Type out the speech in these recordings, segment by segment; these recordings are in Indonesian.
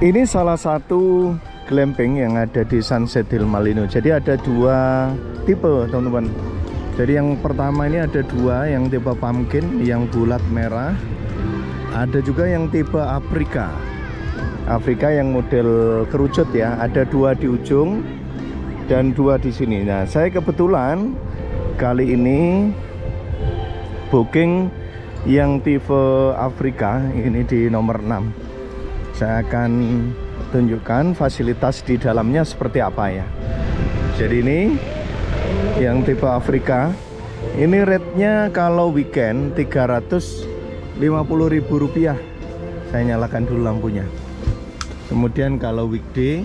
Ini salah satu glamping yang ada di Sunset Hill Malino. Jadi ada dua tipe teman-teman. Jadi yang pertama ini ada dua, yang tipe pumpkin yang bulat merah. Ada juga yang tipe Afrika. Afrika yang model kerucut ya. Ada dua di ujung dan dua di sini. Nah, saya kebetulan kali ini booking yang tipe Afrika ini di nomor 6. Saya akan tunjukkan fasilitas di dalamnya seperti apa ya. Jadi ini yang tipe Afrika. Ini rate-nya kalau weekend Rp350.000. Saya nyalakan dulu lampunya. Kemudian kalau weekday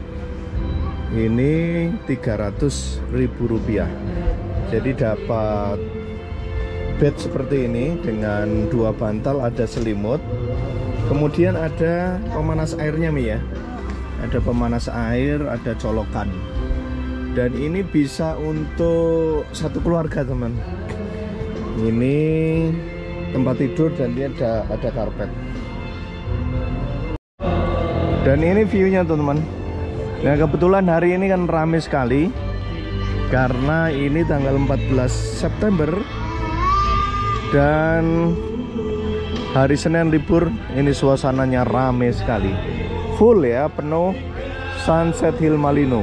ini Rp300.000. Jadi dapat bed seperti ini dengan dua bantal, ada selimut. Kemudian ada pemanas airnya Mi ya. Ada pemanas air, ada colokan. Dan ini bisa untuk satu keluarga teman. Ini tempat tidur dan dia ada karpet. Dan ini view-nya teman-teman. Nah kebetulan hari ini kan ramai sekali karena ini tanggal 14 September dan hari Senin libur. Ini suasananya ramai sekali, full ya, penuh Sunset Hill Malino.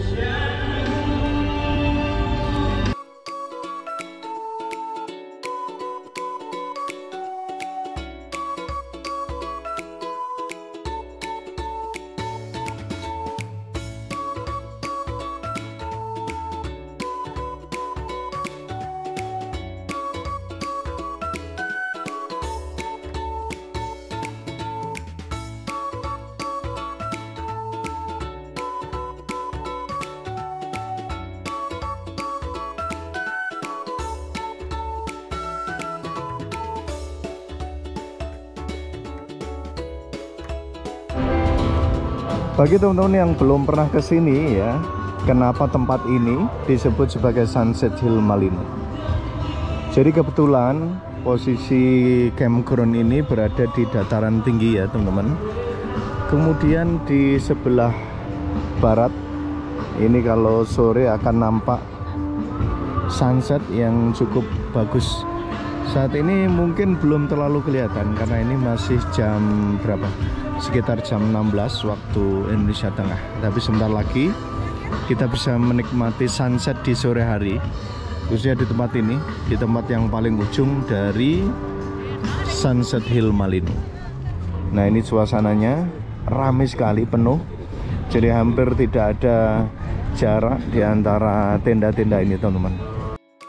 Bagi teman-teman yang belum pernah ke sini ya, kenapa tempat ini disebut sebagai Sunset Hill Malino? Jadi kebetulan posisi campground ini berada di dataran tinggi ya teman-teman. Kemudian di sebelah barat ini kalau sore akan nampak sunset yang cukup bagus. Saat ini mungkin belum terlalu kelihatan karena ini masih jam berapa? Sekitar jam 16 waktu Indonesia Tengah. Tapi sebentar lagi kita bisa menikmati sunset di sore hari, khususnya di tempat ini, di tempat yang paling ujung dari Sunset Hill Malino. Nah ini suasananya ramai sekali, penuh. Jadi hampir tidak ada jarak di antara tenda-tenda ini teman-teman.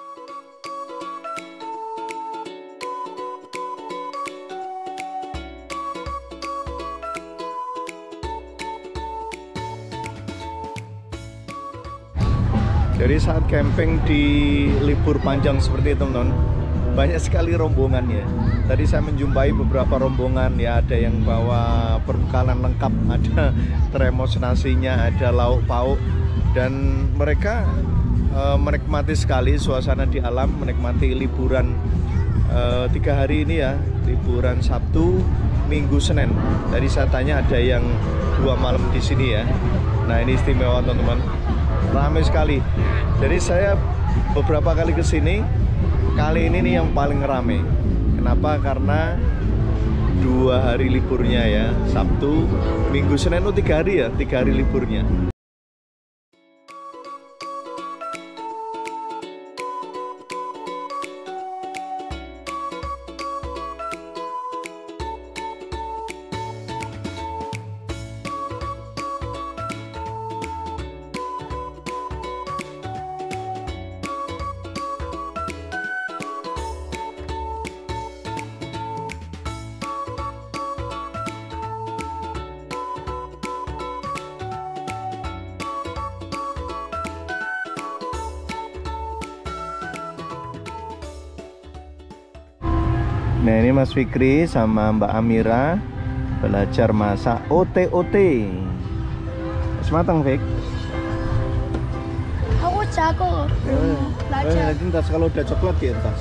Jadi saat camping di libur panjang seperti itu teman-teman, banyak sekali rombongannya. Tadi saya menjumpai beberapa rombongan ya, ada yang bawa perbekalan lengkap, ada termos nasinya, ada lauk pauk, dan mereka menikmati sekali suasana di alam, menikmati liburan 3 hari ini ya, liburan Sabtu, Minggu, Senin. Tadi saya tanya ada yang 2 malam di sini ya. Nah ini istimewa teman-teman, ramai sekali. Jadi saya beberapa kali ke sini, kali ini nih yang paling ramai. Kenapa? Karena 2 hari liburnya ya, Sabtu, Minggu, Senin, 3 hari ya, 3 hari liburnya. Nah ini Mas Fikri sama Mbak Amira belajar masak ote-ote. Sematang Fik? Aku jago belajar. Nanti entas kalau udah coklat ya entas.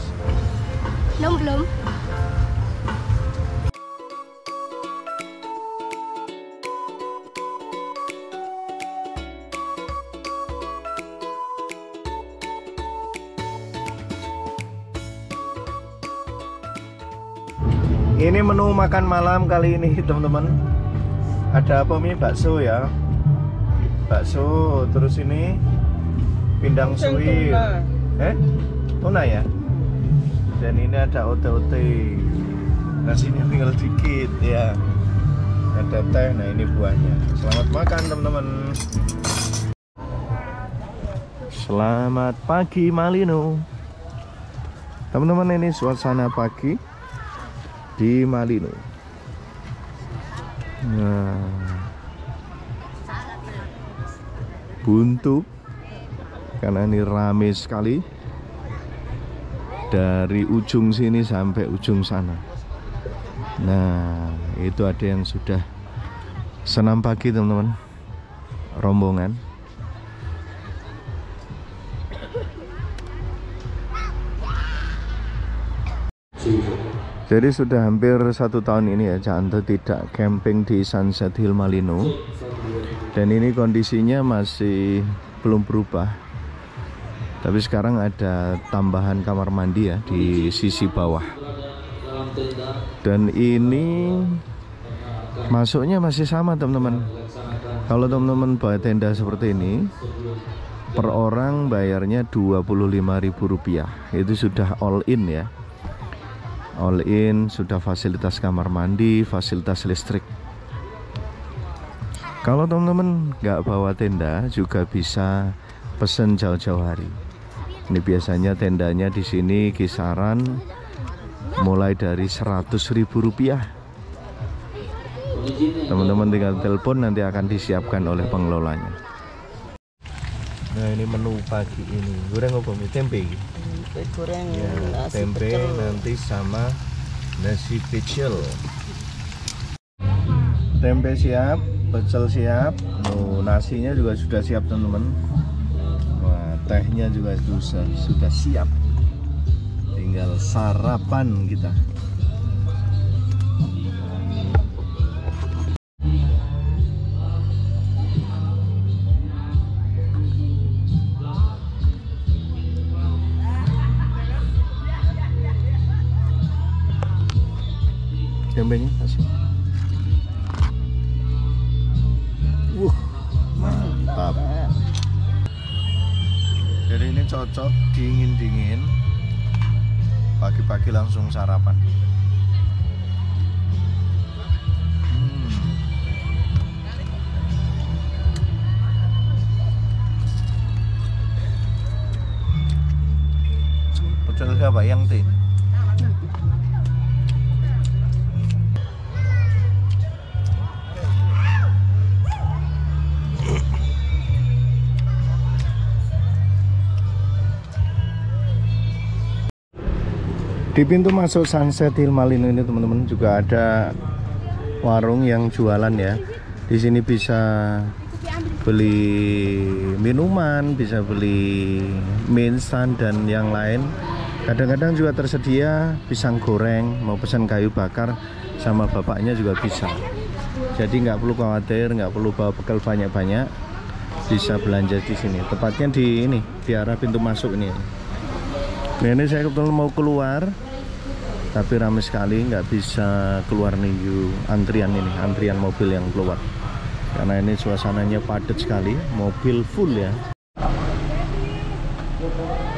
Belum. Ini menu makan malam kali ini teman-teman. Ada apa mie? Bakso ya. Bakso, terus ini pindang suwir. Tuna ya. Dan ini ada ote-ote. Nasinya tinggal dikit ya. Ada teh, nah ini buahnya. Selamat makan teman-teman. Selamat pagi Malino. Teman-teman, ini suasana pagi di Malino. Nah, buntu karena ini rame sekali dari ujung sini sampai ujung sana. Nah, itu ada yang sudah senam pagi teman-teman, rombongan. Jadi sudah hampir 1 tahun ini ya Canto tidak camping di Sunset Hill Malino. Dan ini kondisinya masih belum berubah. Tapi sekarang ada tambahan kamar mandi ya di sisi bawah. Dan ini masuknya masih sama teman-teman. Kalau teman-teman bawa tenda seperti ini, per orang bayarnya Rp25.000. Itu sudah all in ya. All in, sudah fasilitas kamar mandi, fasilitas listrik. Kalau teman-teman nggak bawa tenda juga bisa pesen jauh-jauh hari. Ini biasanya tendanya di sini kisaran mulai dari Rp100.000. Teman-teman tinggal telepon, nanti akan disiapkan oleh pengelolanya. Nah, ini menu pagi ini. Goreng apa mie? Tempe. Goreng Ya, nasi tempe pecel. nanti sama nasi pecel. Tempe siap, pecel siap. Nasinya juga sudah siap teman-teman. Wah, tehnya juga sudah siap. Tinggal sarapan kita. Tempenya kasih. Mantap. Jadi ini cocok dingin-dingin. Pagi-pagi langsung sarapan. Pecel apa yang teh? Di pintu masuk Sunset Hill Malino ini teman-teman juga ada warung yang jualan ya. Di sini bisa beli minuman, bisa beli mie instan dan yang lain. Kadang-kadang juga tersedia pisang goreng, mau pesan kayu bakar sama bapaknya juga bisa. Jadi nggak perlu khawatir, nggak perlu bawa bekal banyak-banyak, bisa belanja di sini. Tepatnya di ini, di arah pintu masuk ini. Nah, ini saya kebetulan mau keluar, tapi ramai sekali, nggak bisa keluar nunggu antrian ini, antrian mobil yang keluar. Karena ini suasananya padat sekali, mobil full ya.